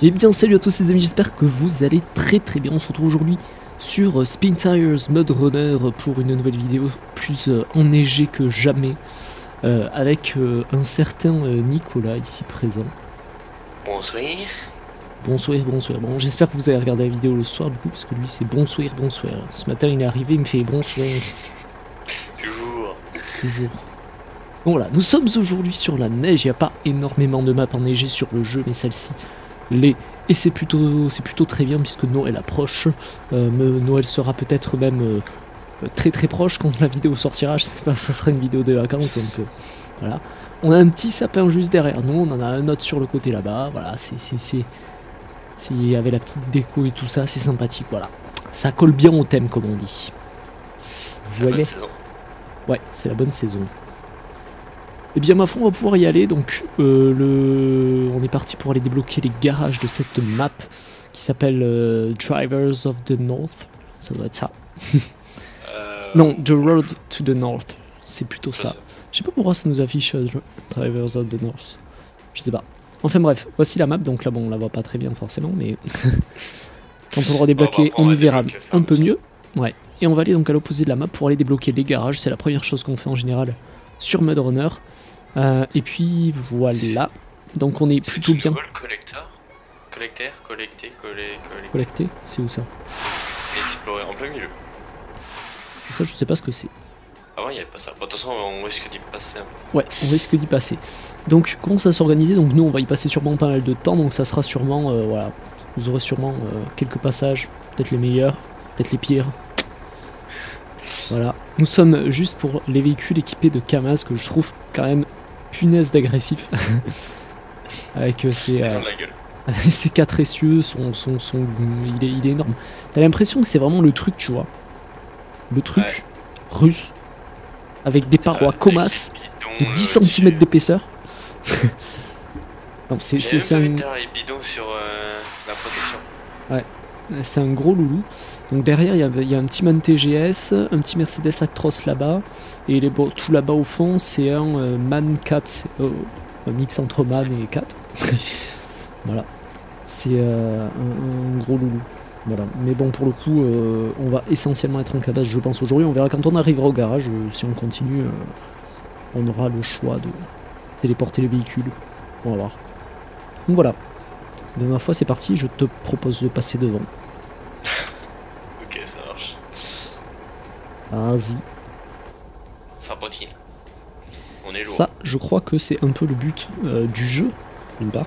Et bien salut à tous les amis, j'espère que vous allez très bien. On se retrouve aujourd'hui sur Spin Tires Mud Runner pour une nouvelle vidéo plus enneigée que jamais avec un certain Nicolas ici présent. Bonsoir. Bonsoir. Bon, j'espère que vous avez regardé la vidéo le soir du coup parce que lui c'est bonsoir. Ce matin il est arrivé, il me fait bonsoir. Toujours. Bon voilà, nous sommes aujourd'hui sur la neige, il n'y a pas énormément de maps enneigées sur le jeu, mais celle-ci l'est. Et c'est plutôt très bien puisque Noël approche. Noël sera peut-être même très proche quand la vidéo sortira, je sais pas, ça sera une vidéo de vacances donc voilà. On a un petit sapin juste derrière nous, on en a un autre sur le côté là-bas, voilà, c'est avec la petite déco et tout ça, c'est sympathique, voilà. Ça colle bien au thème comme on dit. Voilà. Ouais, c'est la bonne saison. Et bien ma foi on va pouvoir y aller, donc on est parti pour aller débloquer les garages de cette map qui s'appelle Drivers of the North, ça doit être ça. Non, The Road to the North, c'est plutôt ça. Je sais pas pourquoi ça nous affiche Drivers of the North, je sais pas. Enfin bref, voici la map, donc là bon on la voit pas très bien forcément, mais quand on l'aura débloqué on y verra un peu mieux. Ouais, et on va aller donc à l'opposé de la map pour aller débloquer les garages, c'est la première chose qu'on fait en général sur Mud Runner. Et puis voilà, donc on est plutôt bien. Collecter, c'est où ça? Explorer en plein milieu. Ça je sais pas ce que c'est. Ah ouais, il n'y avait pas ça. Bon, de toute façon on risque d'y passer un peu. Ouais, on risque d'y passer. Donc comment ça va s'organiser? Donc nous on va y passer sûrement pas mal de temps, donc ça sera sûrement, voilà, vous aurez sûrement quelques passages, peut-être les meilleurs, peut-être les pires. Voilà, nous sommes juste pour les véhicules équipés de Kamaz que je trouve quand même punaise d'agressif. Avec ses 4 essieux, il est énorme. T'as l'impression que c'est vraiment le truc, tu vois. Le truc russe, avec des parois comasses de 10 cm d'épaisseur. C'est un... bidon sur la protection. Ouais, c'est un gros loulou. Donc derrière il y a un petit MAN TGS, un petit Mercedes Actros là-bas, et tout là-bas au fond c'est un MAN 4, un mix entre MAN et 4. Voilà, c'est un gros loulou. Voilà, mais bon pour le coup on va essentiellement être en cabas je pense aujourd'hui, on verra quand on arrivera au garage, si on continue on aura le choix de téléporter les véhicules, on va voir. Donc voilà, de ma foi c'est parti, je te propose de passer devant. Ok, ça marche. Vas-y. Ça patine. On est lourd. Ça, je crois que c'est un peu le but du jeu, d'une part.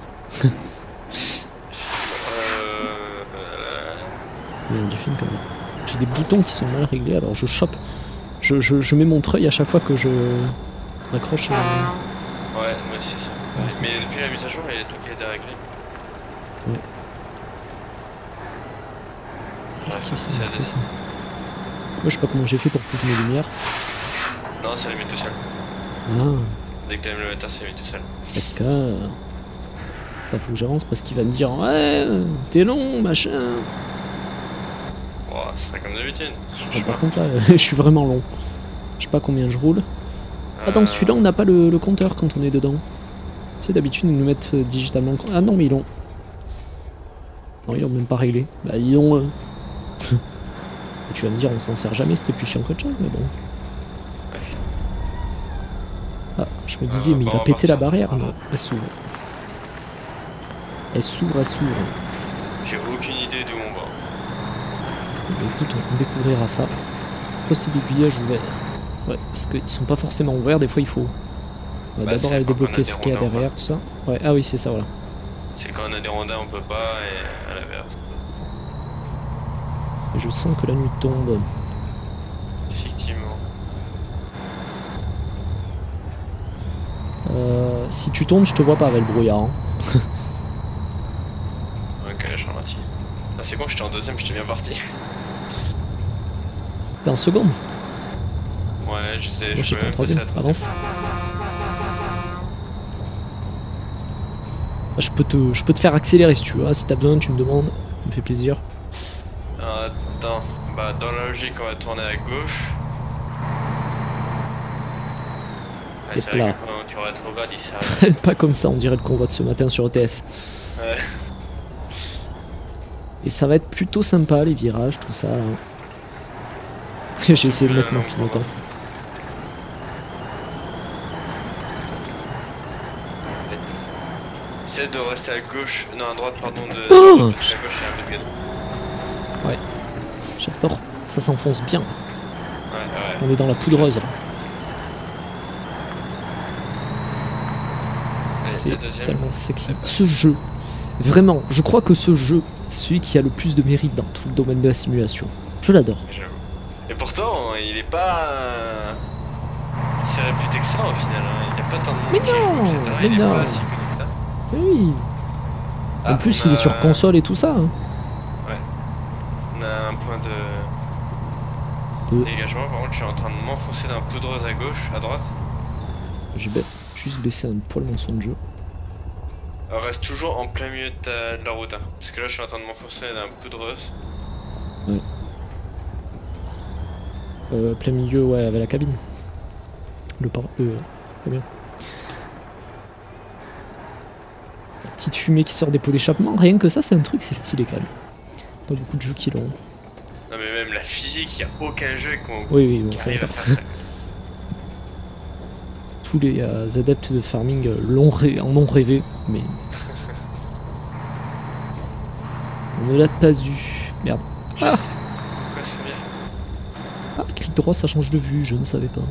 Il y a du film quand même. J'ai des boutons qui sont mal réglés, alors je chope. Je mets mon treuil à chaque fois que je m'accroche. Ouais, moi aussi ça. Ouais. Mais depuis la mise à jour, il y a tout qui a été réglé. Ouais. Qu'est-ce qui s'est fait ça? Moi je sais pas comment j'ai fait pour couper mes lumières. Non, ça les met tout seul. Ah. Dès que t'aimes le matin, ça les met tout seul. D'accord. Bah, faut que j'avance parce qu'il va me dire ouais, t'es long, machin. Oh, c'est comme d'habitude. Par contre là, je suis vraiment long. Je sais pas combien je roule. Ah, dans celui-là, on n'a pas le compteur quand on est dedans. Tu sais, d'habitude, ils nous mettent digitalement. Ah non, mais ils l'ont. Non, ils l'ont même pas réglé. Bah, ils l'ont. Tu vas me dire, on s'en sert jamais, c'était plus chiant qu'autre chose, mais bon. Ah, je me disais, mais il a pété la barrière. Non, elle s'ouvre. Elle s'ouvre. J'ai aucune idée d'où on va. Bah, écoute, on découvrira ça. Poste d'aiguillage ouvert. Ouais, parce qu'ils sont pas forcément ouverts, des fois il faut d'abord aller débloquer ce qu'il y a derrière, tout ça. Ouais, ah oui, c'est ça, voilà. C'est quand on a des rondins, on peut pas, et à l'inverse. Je sens que la nuit tombe. Effectivement. Si tu tombes, je te vois pas avec le brouillard. Hein. Ok, je suis reparti. Ah, c'est bon, j'étais en deuxième, j'étais bien parti. T'es en seconde? Ouais, je sais. Moi, je suis en troisième, avance. Bah, je peux te faire accélérer si tu veux, si t'as besoin, tu me demandes, ça me fait plaisir. Attends, bah dans la logique, on va tourner à gauche. Ouais, c'est vrai que quand tu rétrogrades, il s'arrête. Pas comme ça, on dirait le convoi de ce matin sur ETS. Ouais. Et ça va être plutôt sympa, les virages, tout ça. J'ai essayé de mettre mon clignotant. Essaie de rester à gauche, non à droite pardon, Oh parce qu'à gauche il y a un peu de galop. Ouais, j'adore, ça s'enfonce bien. Ouais. On est dans la poudreuse là. C'est tellement sexy. Ce jeu, vraiment, je crois que ce jeu, c'est celui qui a le plus de mérite dans tout le domaine de la simulation. Je l'adore. Et pourtant, il est pas si réputé que ça au final, hein. Il n'y a pas tant de monde Mais qui joue, non, etc. mais Il est non. pas si connu que ça. Oui. Ah, En plus, il est sur console et tout ça. Hein. Ouais. On a un point De... dégagement, par contre je suis en train de m'enfoncer dans la poudreuse à gauche, à droite. Je vais juste baisser un poil mon son de jeu. Alors, reste toujours en plein milieu de la route, hein. Parce que là je suis en train de m'enfoncer dans la poudreuse. Ouais. Plein milieu, ouais, avec la cabine. Très bien. La petite fumée qui sort des pots d'échappement, rien que ça, c'est un truc, c'est stylé quand même. Pas beaucoup de jeux qui l'ont. Non mais même la physique, il n'y a aucun jeu Oui, bon, qui ça arrive va à pas. faire ça. Tous les adeptes de farming en ont rêvé, mais. On ne l'a pas eu. Merde. Ah, Quoi c'est bien? ah, clic droit, ça change de vue, je ne savais pas.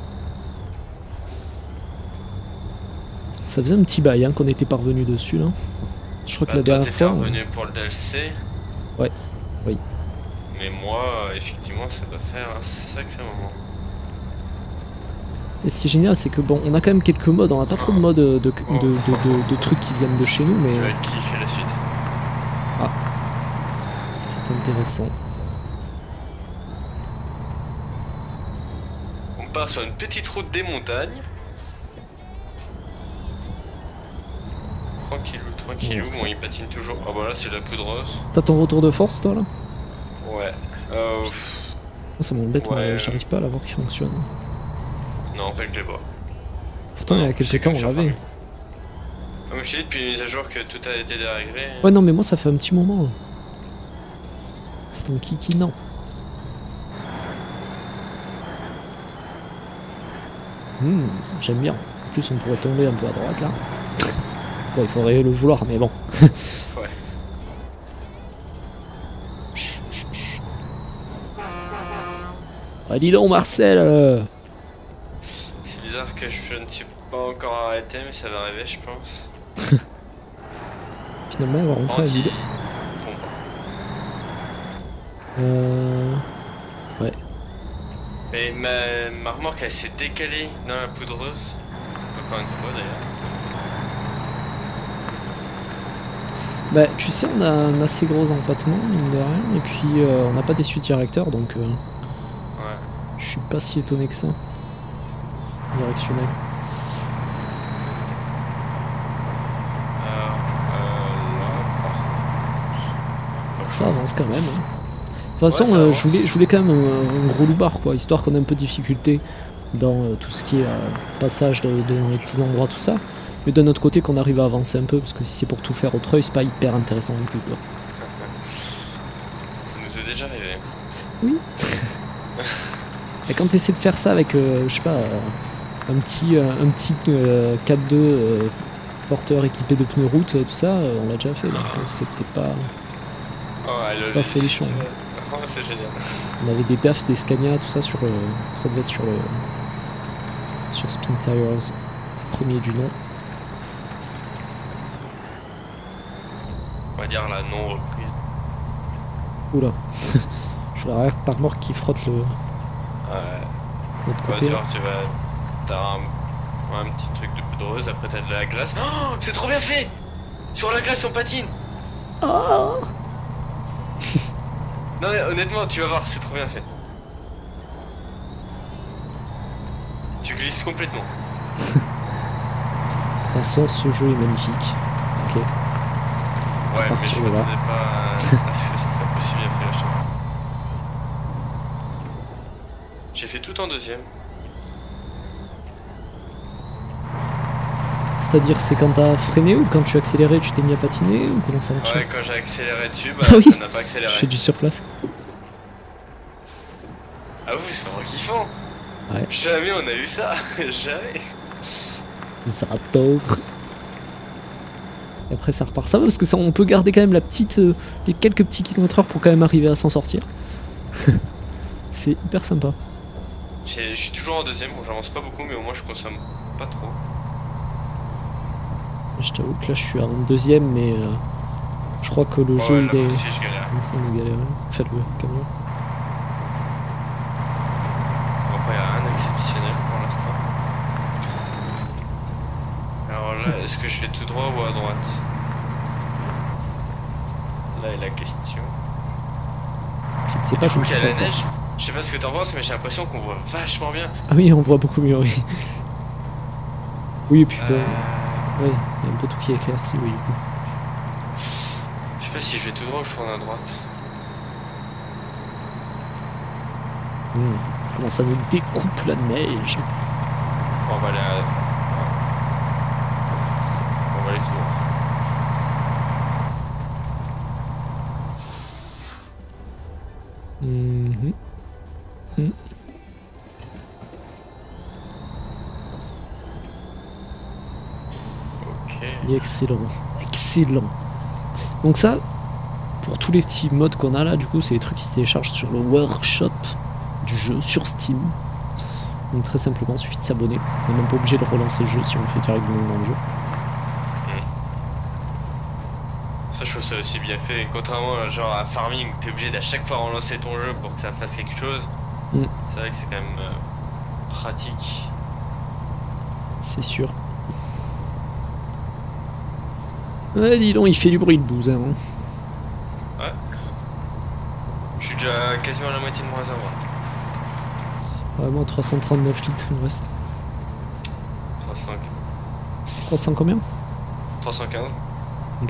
Ça faisait un petit bail hein, qu'on était parvenu dessus là. Je crois que la dernière fois. Revenu pour le DLC. Ouais, oui. Mais moi, effectivement, ça doit faire un sacré moment. Et ce qui est génial, c'est que bon, on a quand même quelques modes, on a pas trop de modes de trucs qui viennent de chez nous, mais. Tu vas kiffer la suite. Ah, c'est intéressant. On part sur une petite route des montagnes. Tranquillou, Ouais, bon il patine toujours. Ah bah là c'est la poudreuse. T'as ton retour de force toi là? Ouais. Ça m'embête, Ouais. moi j'arrive pas à la voir qui fonctionne. Non en fait je l'ai pas. Pourtant il y a quelques temps on l'avait. Comme je t'ai dit depuis une mise à jour que tout a été déréglé. Ouais non mais moi ça fait un petit moment. C'est ton kiki non. J'aime bien. En plus on pourrait tomber un peu à droite là. Bon il faudrait le vouloir mais bon. Ouais. Chut. Ah dis donc Marcel C'est bizarre que je ne suis pas encore arrêté mais ça va arriver je pense. Finalement on va rentrer à vide. Ouais. Et ma remorque elle s'est décalée dans la poudreuse. Encore une fois d'ailleurs. Bah tu sais on a un assez gros empattement mine de rien et puis on n'a pas d'essuie directeur donc Ouais. je suis pas si étonné que ça. Directionnel. Ça avance quand même. Hein. De toute façon, Ouais, je voulais quand même un gros loupard, quoi, histoire qu'on ait un peu de difficulté dans tout ce qui est passage dans les petits endroits, tout ça. Mais d'un autre côté, qu'on arrive à avancer un peu, parce que si c'est pour tout faire au treuil, c'est pas hyper intéressant non plus, quoi. Ça nous est déjà arrivé. Oui. Et quand tu essaies de faire ça avec, je sais pas, un petit 4x2 porteur équipé de pneus route, tout ça, on l'a déjà fait, donc c'est peut-être pas... Pas folichon. Oh, c'est génial. On avait des DAF, des Scania, tout ça sur ça devait être sur Spin Tires, premier du nom. On va dire la non reprise. Oula, je vois l'arrière de ta remorque qui frotte l'autre côté. T'as un petit truc de poudreuse, après t'as de la glace. Oh, c'est trop bien fait. Sur la glace on patine. Oh Non mais honnêtement tu vas voir, c'est trop bien fait. Tu glisses complètement. De toute façon, ce jeu est magnifique. Ok. Ouais, partir mais je de là. m'attendais pas à ce que ça soit aussi bien fait, je trouve. J'ai fait tout en deuxième. C'est C'est-à-dire, c'est quand t'as freiné ou quand tu as accéléré, tu t'es mis à patiner ou comment ça marche? Ouais, quand j'ai accéléré dessus, bah Ah oui, ça n'a pas accéléré. je fais du surplace. Ah vous, c'est trop kiffant. Ouais. Jamais on a eu ça. Jamais. Zaptor. Et après ça repart. Ça va parce que ça, on peut garder quand même la petite, les quelques petits kilomètres/heure pour quand même arriver à s'en sortir. C'est hyper sympa. Je suis toujours en deuxième, bon, j'avance pas beaucoup mais au moins je consomme pas trop. Je t'avoue que là je suis en deuxième mais je crois que le jeu là, il est aussi, je galère. en train de galérer. Enfin le camion. Bon, après y'a rien d'exceptionnel pour l'instant. Alors là, est-ce que je vais tout droit ou à droite? Là est la question. Je ne sais pas, je me Il y suis a pas la encore. neige, je sais pas ce que t'en penses mais j'ai l'impression qu'on voit vachement bien. Ah oui, on voit beaucoup mieux, oui. Oui, et puis bon, ouais, il y a un peu tout qui est éclairci, oui, du coup. Je sais pas si je vais tout droit ou je tourne à droite. Comment ça nous découpe la neige. Bon, on va aller à... On va aller tout droit. Mhm. Mhm. Ok. Il est excellent. Excellent. Donc ça, pour tous les petits modes qu'on a là, du coup, c'est des trucs qui se téléchargent sur le workshop du jeu, sur Steam. Donc très simplement, il suffit de s'abonner. On n'est même pas obligé de relancer le jeu si on le fait directement dans le jeu. Ça, je trouve ça aussi bien fait. Contrairement genre à Farming où t'es obligé d'à chaque fois relancer ton jeu pour que ça fasse quelque chose. C'est vrai que c'est quand même pratique. C'est sûr. Ouais, dis donc, il fait du bruit le boozer. Hein. Ouais. Je suis déjà quasiment à la moitié de mon réservoir. Ouais, moi 339 litres il me reste. 305. 300 combien? 315. Ok.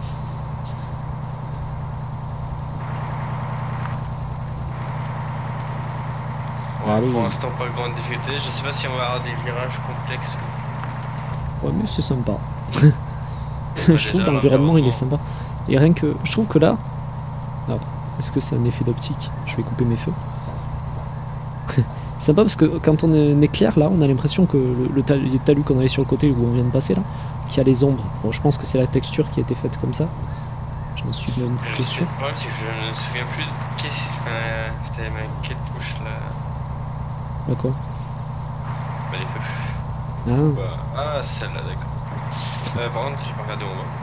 Ouais, oui. pour l'instant pas grande difficulté, je sais pas si on va avoir des virages complexes ou... Ouais mais c'est sympa. Ouais, Je trouve déjà, l'environnement il est sympa. Et rien que... Je trouve que là... Alors, est-ce que c'est un effet d'optique? Je vais couper mes feux. C'est sympa parce que quand on éclaire là, on a l'impression que les talus qu'on avait sur le côté où on vient de passer là, qu'il y a les ombres. Bon, je pense que c'est la texture qui a été faite comme ça. J'en suis même plutôt sûr. Le problème c'est que je ne me souviens plus de c'était quelle touche là. Bah quoi? Bah les feux. Ah, Bah, ah celle-là d'accord. Par contre j'ai pas regardé au moins.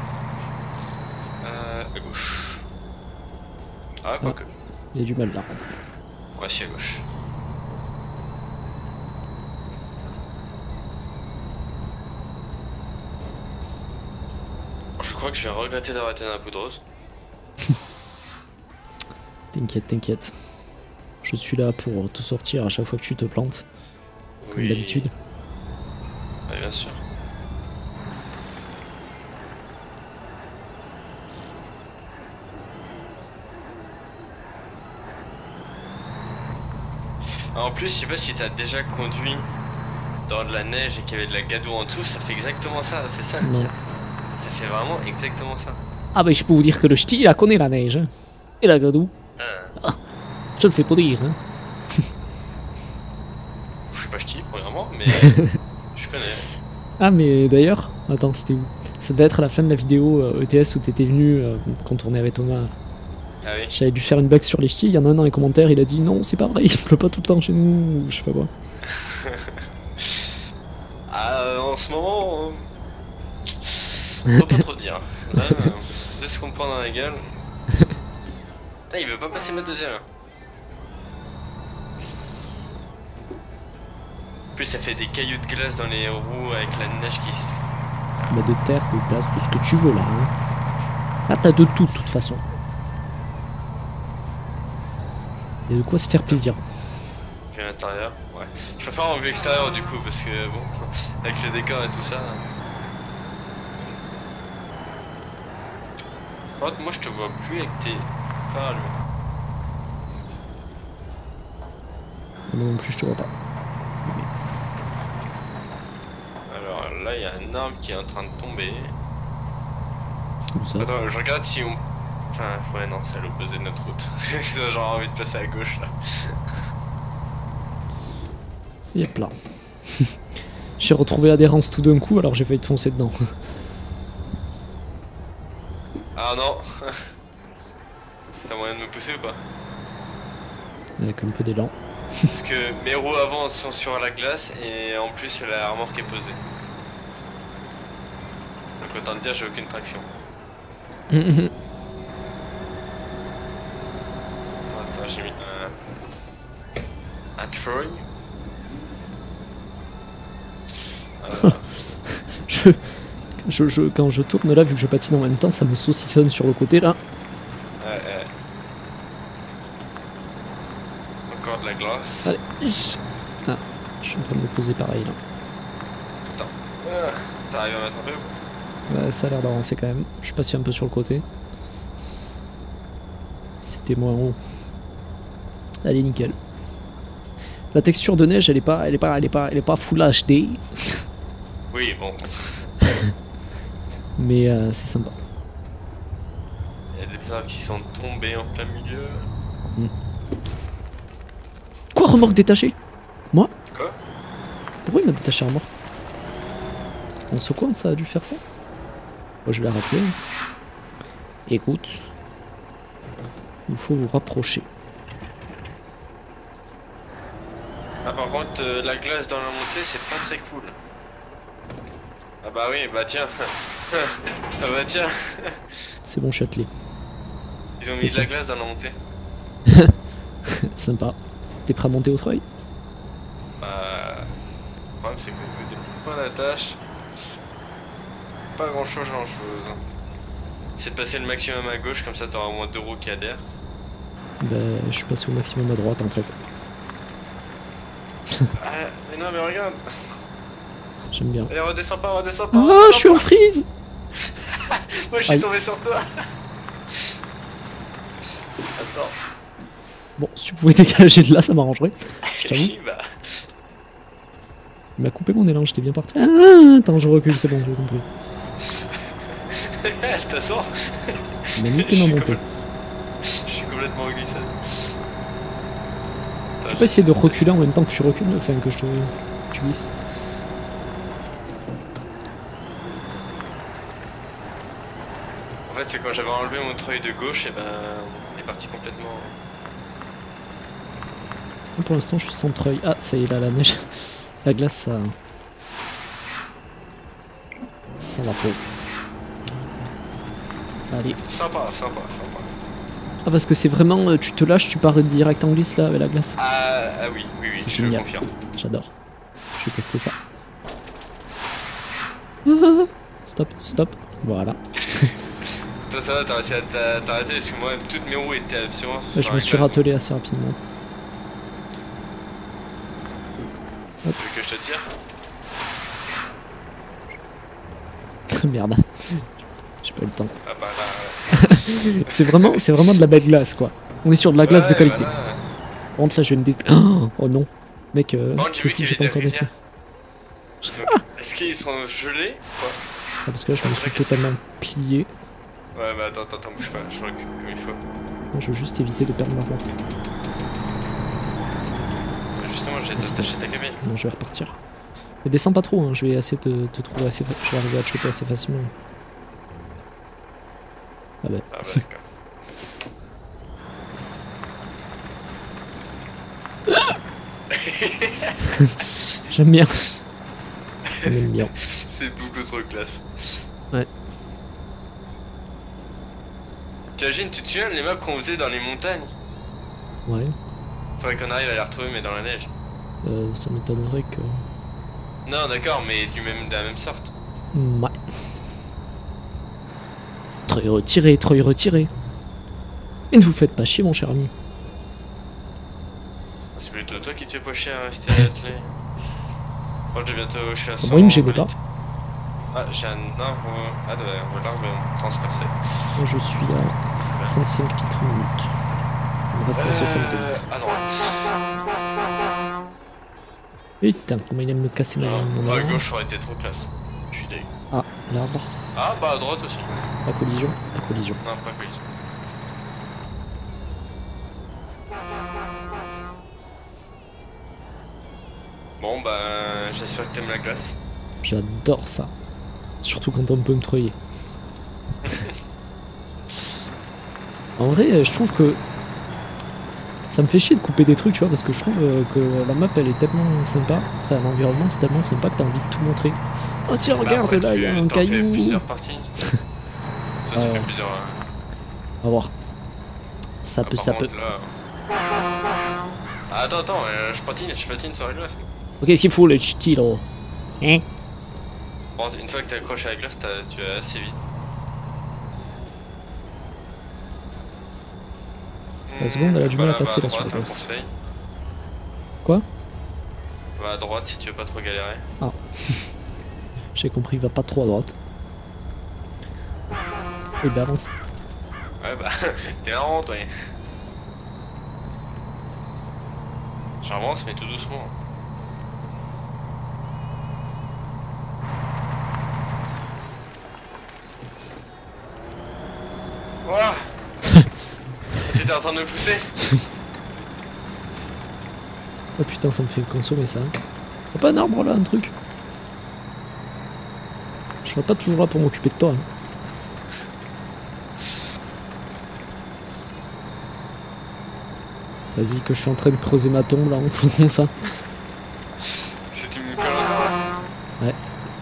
À gauche. Ah quoique. il y a du mal là. Ouais si à gauche. Je crois que je vais regretter d'avoir été dans la poudreuse. T'inquiète, t'inquiète. Je suis là pour te sortir à chaque fois que tu te plantes. Comme d'habitude. Ouais, bien sûr. En plus, je sais pas si t'as déjà conduit dans de la neige et qu'il y avait de la gadoue en dessous, ça fait exactement ça, c'est ça le pire. Ça fait vraiment exactement ça. Ah bah je peux vous dire que le ch'ti il la connaît la neige. Hein. Et la gadoue. Ah, je le fais pas dire. Hein. Je suis pas ch'ti premièrement, mais je connais. Ah mais d'ailleurs, attends c'était où? Ça devait être à la fin de la vidéo ETS où t'étais venu quand on tournait avec Thomas. Ah oui. J'avais dû faire une blague sur les ch'tis, il y en a un dans les commentaires, il a dit non c'est pas vrai, il pleut pas tout le temps chez nous, ou je sais pas quoi. En ce moment, on peut pas trop dire. Là, de ce qu'on prend dans la gueule. Là, il veut pas passer ma deuxième. En plus, ça fait des cailloux de glace dans les roues avec la neige qui se... Bah de terre, de glace, tout ce que tu veux là. Hein. Là t'as de tout de toute façon. Il y a de quoi se faire plaisir. Puis à l'intérieur, ouais. Je préfère en vue extérieure du coup parce que bon, avec le décor et tout ça. Par contre, moi je te vois plus avec tes phares allumés. Moi non plus je te vois pas. Alors là, il y a un arbre qui est en train de tomber. Où ça? Attends, je regarde si on... Enfin, ouais, non, c'est à l'opposé de notre route. J'ai genre envie de passer à gauche, là. Il y a plein. J'ai retrouvé l'adhérence tout d'un coup, alors j'ai failli te foncer dedans. Ah non. T'as moyen de me pousser ou pas? Avec un peu d'élan. Parce que mes roues avant sont sur la glace et en plus la remorque est posée. Donc autant te dire j'ai aucune traction. Attends, j'ai mis un Troy. Quand je tourne là, vu que je patine en même temps, ça me saucissonne sur le côté là. Ouais. Encore de la glace. Allez. Ah, je suis en train de me poser pareil là. Attends. T'arrives à mettre un peu? Ouais, ça a l'air d'avancer quand même. Je suis passé un peu sur le côté. C'était moins haut. Allez, nickel. La texture de neige, elle est pas full HD. Oui, bon. Mais c'est sympa. Il y a des arbres qui sont tombés en plein milieu. Quoi, remorque détachée? Moi? Quoi? Pourquoi il m'a détaché la remorque? En secouant, ça a dû faire ça? Moi, je l'ai rappelé. Écoute. Il faut vous rapprocher. Ah, par contre, la glace dans la montée, c'est pas très cool. Ah bah oui, bah tiens. Ah bah tiens. C'est bon, Châtelet. Ils ont mis de la glace dans la montée. Sympa. T'es prêt à monter au treuil? Bah... Le problème c'est que depuis pas la tâche, pas grand chose. C'est de passer le maximum à gauche, comme ça t'auras au moins 2 roues qui adhèrent. Bah, je suis passé au maximum à droite en fait. Ah, mais non mais regarde. J'aime bien. Allez, redescends pas. Ah, je suis en freeze. Moi je suis tombé sur toi. Attends. Bon, si tu pouvais dégager de là, ça m'arrangerait. Je t'avoue. Bah. Il m'a coupé mon élan, j'étais bien parti. Ah, attends, je recule, c'est bon, j'ai compris. De toute façon. Il m'a niqué ma montée. Je suis complètement glissade. Je vais pas essayer de reculer en même temps que tu recules, enfin que tu glisses. En fait, c'est quand j'avais enlevé mon treuil de gauche, et ben on est parti complètement. Pour l'instant, je suis sans treuil. Ah, ça y est, là, la neige. La glace, ça. Ça va pas. Allez. Sympa. Ah, parce que c'est vraiment. Tu te lâches, tu pars direct en glisse là avec la glace. Ah oui, C'est je génial. confirme. J'adore. Je vais tester ça. Stop. Voilà. Toi ça va, t'as réussi à t'arrêter parce que moi toutes mes roues étaient absolument. Je me suis rattelé assez rapidement. Tu veux que je te tire? Merde. J'ai pas eu le temps. Ah bah là. c'est vraiment de la belle glace quoi. On est sur de la glace de qualité. Voilà. Par contre là je vais me oh non. Mec, c'est fou, j'ai pas encore détruit. Est-ce qu'ils sont gelés quoi? Ah, parce que là je me suis totalement plié. Ouais bah attends, bouge pas, je recule comme il faut. Moi, je veux juste éviter de perdre ma roue. Justement j'ai détaché ta cabine. Non, je vais repartir. Mais descends pas trop, hein. Je vais essayer de te trouver assez facilement. Je vais arriver à te choper assez facilement. Ah bah. Ah bah d'accord. J'aime bien. J'aime bien. C'est beaucoup trop classe. Ouais. T'imagines, tu te souviens les maps qu'on faisait dans les montagnes? Ouais. Faudrait qu'on arrive à les retrouver mais dans la neige. Ça m'étonnerait que... Non d'accord, mais de la même sorte. Ouais. Treuil retiré. Et ne vous faites pas chier mon cher ami. C'est plutôt toi qui te fais pas chier à rester à l'atelier. Moi je suis à 100. Moi il me gênait pas. Ah j'ai un arbre. Ah de l'arbre transpercé. Moi je suis à 35 litres minutes. Il me reste 160 minutes. À droite. Putain, comment il aime me casser mon À élan. gauche aurait été trop classe. Je suis deg. Ah, l'arbre. Ah bah à droite aussi. Pas collision, pas collision. Non, pas collision. Bon bah j'espère que t'aimes la glace. J'adore ça. Surtout quand on peut me treuiller. En vrai, je trouve que ça me fait chier de couper des trucs, tu vois, parce que je trouve que la map elle est tellement sympa, enfin l'environnement c'est tellement sympa que t'as envie de tout montrer. Oh tiens, regarde après, là, il y a un t'en fais caillou. plusieurs parties. Ça, tu fais plusieurs. On va voir. Ça peut, par ça contre, peut. là... Ah, attends, je patine sur la glace. Ok, qu'est-ce qu'il faut le stylo? Hein? Bon, une fois que t'es accroché à la glace, tu vas assez vite. La seconde, elle a du mal à passer là droite, sur la glace. conseil. Quoi? Va à droite si tu veux pas trop galérer. Ah. J'ai compris, va pas trop à droite. Et bah avance. Ouais bah, t'es marrant toi. J'avance mais tout doucement. Voilà. T'étais en train de me pousser. Oh putain, ça me fait consommer ça. Y'a pas un arbre là, un truc? Je serai pas toujours là pour m'occuper de toi. Hein. Vas-y, que je suis en train de creuser ma tombe là en faisant ça. C'est tu me colles encore là? Ouais.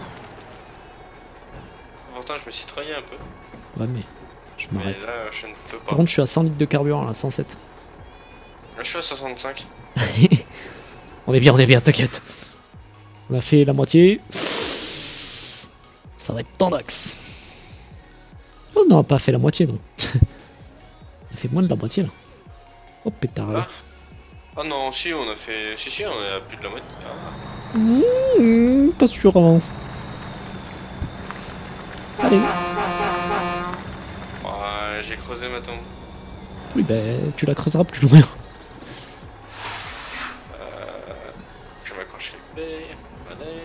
Pourtant je me suis trahé un peu. Ouais, mais je Mais m'arrête. là je ne peux pas. Par contre, je suis à 100 litres de carburant là, 107. Là je suis à 65. On est bien, t'inquiète. On a fait la moitié. Ça va être tendax. Oh non, on a pas fait la moitié non. On a fait moins de la moitié là. Oh pétard là. Ah non, si on a fait... Si, on est à plus de la moitié. Pas sûr, avance. Allez. Ouais, j'ai creusé ma tombe. Oui, ben tu la creuseras plus loin. Je m'accroche l'épée. Allez.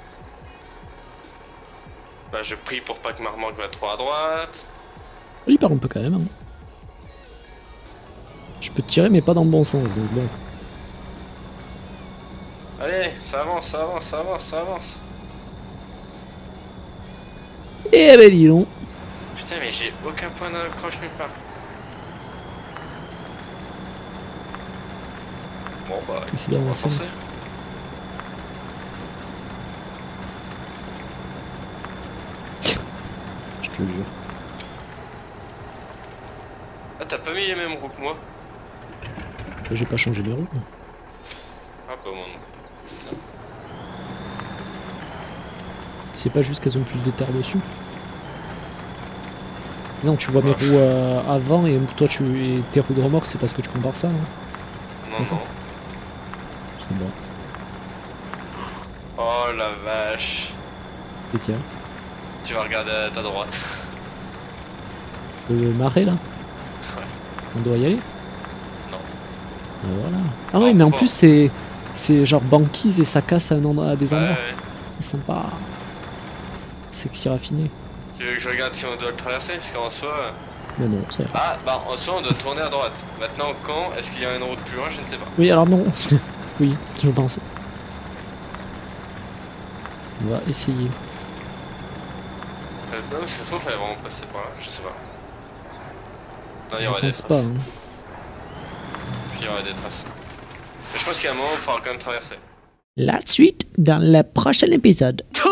Là je prie pour pas que ma remorque va trop à droite. Il part un peu quand même. Hein. Je peux tirer mais pas dans le bon sens, donc bon. Allez, ça avance. Eh ben dis donc. Putain mais j'ai aucun point d'accroche nulle part. Bon bah, Essaye on va d'avancer. forcer. Je te jure. Ah t'as pas mis les mêmes roues que moi? J'ai pas changé les roues. Ah bah moi non. C'est pas juste qu'elles ont plus de terre dessus. Non, tu vois mes roues avant et toi et tes roues de remorque, c'est parce que tu compares ça. Hein. Non. C'est bon. Oh la vache. Qu'est-ce qu'il y a? Tu vas regarder à ta droite. Le marais là? Ouais. On doit y aller? Non. Voilà. Ah ouais, mais en plus c'est genre banquise et ça casse à, à des endroits. Ouais. C'est sympa. Sexy raffiné. Tu veux que je regarde si on doit le traverser? Parce qu'en soi... Non, ça ira. Ah bah en soi on doit tourner à droite. Maintenant quand? Est-ce qu'il y a une route plus loin? Je ne sais pas. Oui, alors non. Oui, je pense. On va essayer. Non, c'est sauf, il fallait vraiment passer par là, je sais pas. Non, il y Je aura des pense traces. pas. Hein. Puis il y aura des traces. Mais je pense qu'à un moment, il faudra quand même traverser. La suite dans le prochain épisode.